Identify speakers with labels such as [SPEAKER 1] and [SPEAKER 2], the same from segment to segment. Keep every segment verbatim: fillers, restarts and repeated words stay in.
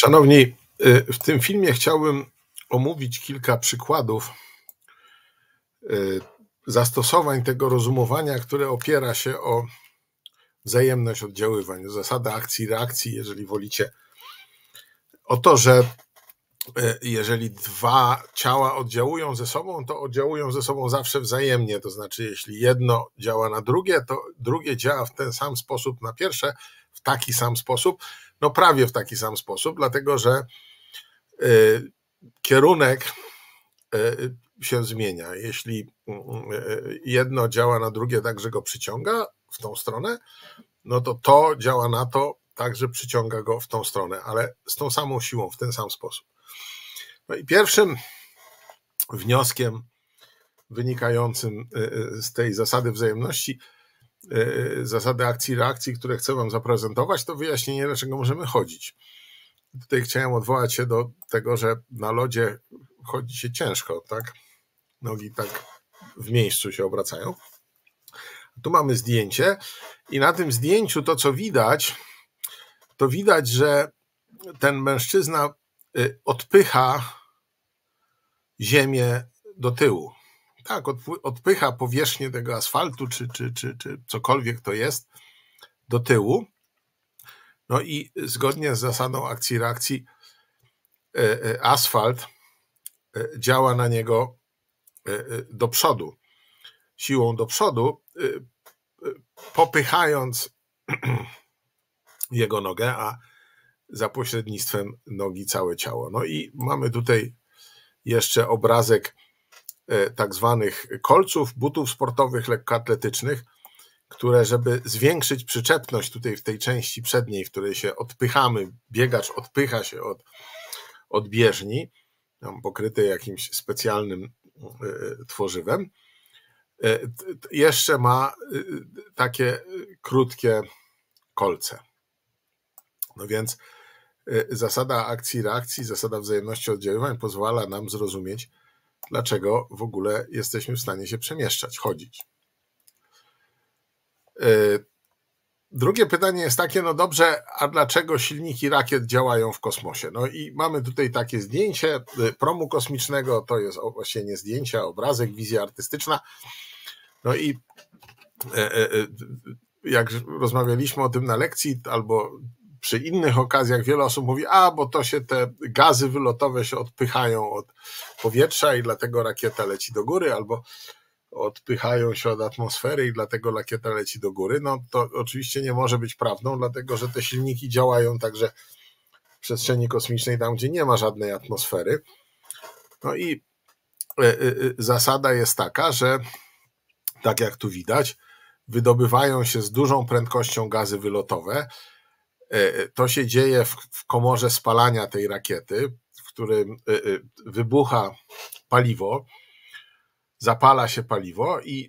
[SPEAKER 1] Szanowni, w tym filmie chciałbym omówić kilka przykładów zastosowań tego rozumowania, które opiera się o wzajemność oddziaływań, zasadę akcji i reakcji, jeżeli wolicie. O to, że jeżeli dwa ciała oddziałują ze sobą, to oddziałują ze sobą zawsze wzajemnie. To znaczy, jeśli jedno działa na drugie, to drugie działa w ten sam sposób na pierwsze, w taki sam sposób, no prawie w taki sam sposób, dlatego że y, kierunek y, się zmienia. Jeśli y, jedno działa na drugie tak, że go przyciąga w tą stronę, no to to działa na to tak, że przyciąga go w tą stronę, ale z tą samą siłą, w ten sam sposób. No i pierwszym wnioskiem wynikającym z tej zasady wzajemności, zasady akcji i reakcji, które chcę wam zaprezentować, to wyjaśnienie, dlaczego możemy chodzić. Tutaj chciałem odwołać się do tego, że na lodzie chodzi się ciężko, tak? Nogi tak w miejscu się obracają. Tu mamy zdjęcie i na tym zdjęciu to, co widać, to widać, że ten mężczyzna odpycha ziemię do tyłu. Tak, odpycha powierzchnię tego asfaltu, czy, czy, czy, czy cokolwiek to jest, do tyłu. No i zgodnie z zasadą akcji i reakcji asfalt działa na niego do przodu, siłą do przodu, popychając jego nogę, a za pośrednictwem nogi całe ciało. No i mamy tutaj jeszcze obrazek tak zwanych kolców, butów sportowych, lekkoatletycznych, które, żeby zwiększyć przyczepność tutaj w tej części przedniej, w której się odpychamy, biegacz odpycha się od, od bieżni, pokrytej jakimś specjalnym tworzywem, jeszcze ma takie krótkie kolce. No więc zasada akcji i reakcji, zasada wzajemności oddziaływań pozwala nam zrozumieć, dlaczego w ogóle jesteśmy w stanie się przemieszczać, chodzić. Drugie pytanie jest takie, no dobrze, a dlaczego silniki rakiet działają w kosmosie? No i mamy tutaj takie zdjęcie promu kosmicznego, to jest właśnie nie zdjęcie, a obrazek, wizja artystyczna. No i jak rozmawialiśmy o tym na lekcji albo przy innych okazjach, wiele osób mówi, a bo to się te gazy wylotowe się odpychają od powietrza i dlatego rakieta leci do góry, albo odpychają się od atmosfery i dlatego rakieta leci do góry. No to oczywiście nie może być prawdą, dlatego że te silniki działają także w przestrzeni kosmicznej, tam gdzie nie ma żadnej atmosfery. No i zasada jest taka, że tak jak tu widać, wydobywają się z dużą prędkością gazy wylotowe. To się dzieje w komorze spalania tej rakiety, w którym wybucha paliwo, zapala się paliwo i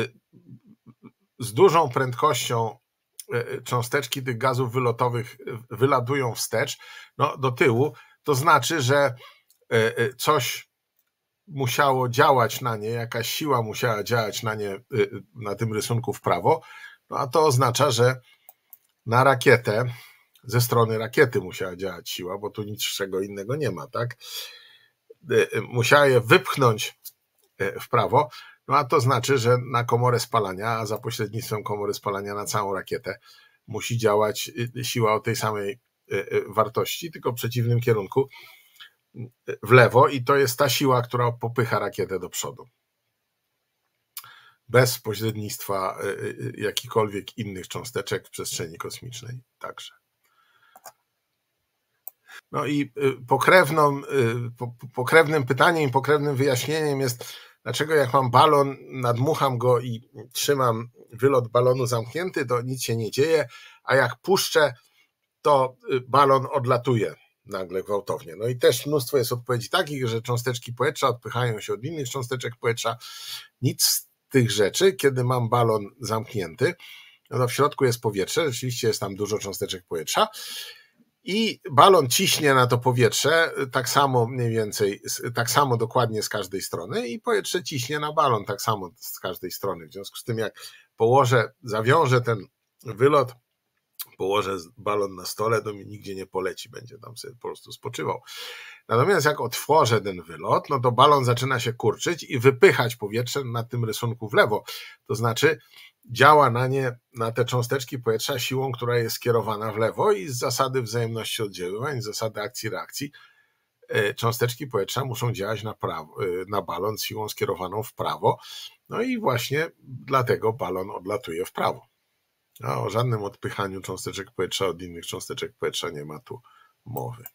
[SPEAKER 1] z dużą prędkością cząsteczki tych gazów wylotowych wylatują wstecz, no, do tyłu. To znaczy, że coś musiało działać na nie, jakaś siła musiała działać na nie na tym rysunku w prawo, no a to oznacza, że na rakietę, ze strony rakiety musiała działać siła, bo tu niczego innego nie ma, tak? Musiała je wypchnąć w prawo, no a to znaczy, że na komorę spalania, a za pośrednictwem komory spalania na całą rakietę musi działać siła o tej samej wartości, tylko w przeciwnym kierunku, w lewo, i to jest ta siła, która popycha rakietę do przodu. Bez pośrednictwa jakichkolwiek innych cząsteczek w przestrzeni kosmicznej także. No i pokrewną, pokrewnym pytaniem i pokrewnym wyjaśnieniem jest, dlaczego jak mam balon, nadmucham go i trzymam wylot balonu zamknięty, to nic się nie dzieje, a jak puszczę, to balon odlatuje nagle gwałtownie. No i też mnóstwo jest odpowiedzi takich, że cząsteczki powietrza odpychają się od innych cząsteczek powietrza. Nic z tych rzeczy, kiedy mam balon zamknięty, no to w środku jest powietrze, rzeczywiście jest tam dużo cząsteczek powietrza i balon ciśnie na to powietrze tak samo mniej więcej, tak samo dokładnie z każdej strony i powietrze ciśnie na balon tak samo z każdej strony. W związku z tym, jak położę, zawiążę ten wylot położę balon na stole, to mi nigdzie nie poleci, będzie tam sobie po prostu spoczywał. Natomiast jak otworzę ten wylot, no to balon zaczyna się kurczyć i wypychać powietrze na tym rysunku w lewo. To znaczy działa na nie, na te cząsteczki powietrza siłą, która jest skierowana w lewo i z zasady wzajemności oddziaływań, z zasady akcji-reakcji cząsteczki powietrza muszą działać na, prawo, na balon z siłą skierowaną w prawo. No i właśnie dlatego balon odlatuje w prawo. A o żadnym odpychaniu cząsteczek powietrza od innych cząsteczek powietrza nie ma tu mowy.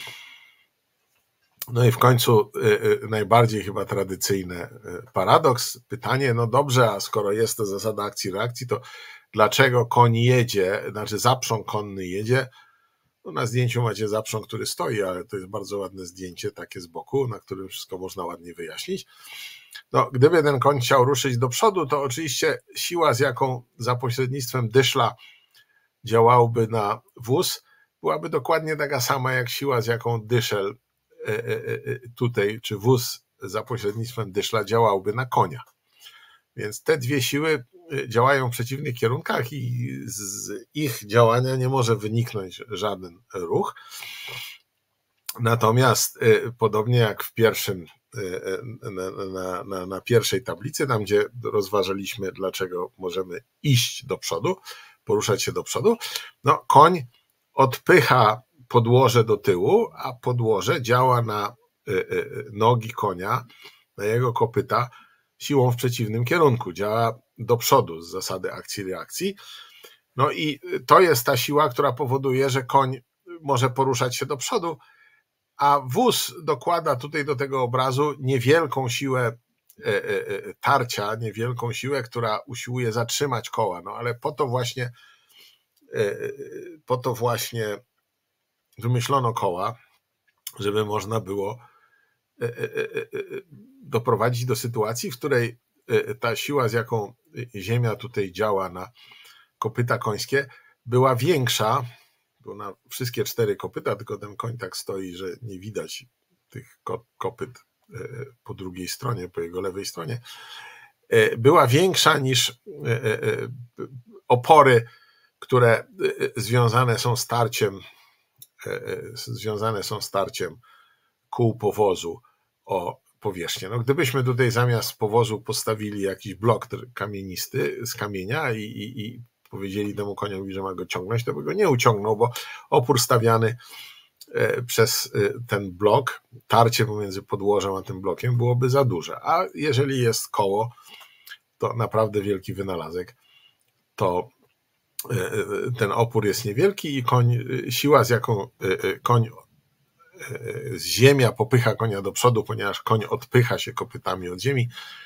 [SPEAKER 1] No i w końcu najbardziej chyba tradycyjny paradoks, pytanie, no dobrze, a skoro jest to zasada akcji-reakcji, to dlaczego koń jedzie, znaczy zaprząg konny jedzie? No na zdjęciu macie zaprząg, który stoi, ale to jest bardzo ładne zdjęcie, takie z boku, na którym wszystko można ładnie wyjaśnić. No, gdyby ten koń chciał ruszyć do przodu, to oczywiście siła, z jaką za pośrednictwem dyszla działałby na wóz, byłaby dokładnie taka sama jak siła, z jaką dyszel tutaj, czy wóz za pośrednictwem dyszla działałby na konia. Więc te dwie siły działają w przeciwnych kierunkach i z ich działania nie może wyniknąć żaden ruch. Natomiast podobnie jak w pierwszym, na, na, na, na pierwszej tablicy, tam gdzie rozważaliśmy, dlaczego możemy iść do przodu, poruszać się do przodu, no koń odpycha podłoże do tyłu, a podłoże działa na nogi konia, na jego kopyta siłą w przeciwnym kierunku, działa do przodu z zasady akcji-reakcji. No i to jest ta siła, która powoduje, że koń może poruszać się do przodu, a wóz dokłada tutaj do tego obrazu niewielką siłę tarcia, niewielką siłę, która usiłuje zatrzymać koła. No ale po to właśnie, po to właśnie wymyślono koła, żeby można było doprowadzić do sytuacji, w której ta siła, z jaką ziemia tutaj działa na kopyta końskie, była większa, bo na wszystkie cztery kopyta, tylko ten koń tak stoi, że nie widać tych kopyt po drugiej stronie, po jego lewej stronie, była większa niż opory, które związane są z tarciem, związane są z tarciem kół powozu o powierzchnię. No, gdybyśmy tutaj zamiast powozu postawili jakiś blok kamienisty z kamienia i, i, i powiedzieli temu koniowi, że ma go ciągnąć, to by go nie uciągnął, bo opór stawiany przez ten blok, tarcie pomiędzy podłożem a tym blokiem byłoby za duże. A jeżeli jest koło, to naprawdę wielki wynalazek, to ten opór jest niewielki i koń, siła, z jaką koń z ziemia popycha konia do przodu, ponieważ koń odpycha się kopytami od ziemi,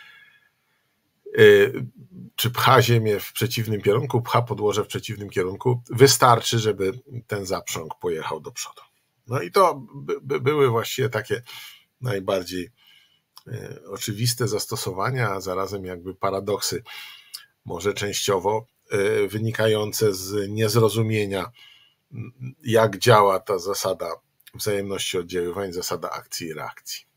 [SPEAKER 1] czy pcha ziemię w przeciwnym kierunku, pcha podłoże w przeciwnym kierunku, wystarczy, żeby ten zaprząg pojechał do przodu. No i to by, by były właściwie takie najbardziej oczywiste zastosowania, a zarazem jakby paradoksy, może częściowo wynikające z niezrozumienia, jak działa ta zasada wzajemności oddziaływań, zasada akcji i reakcji.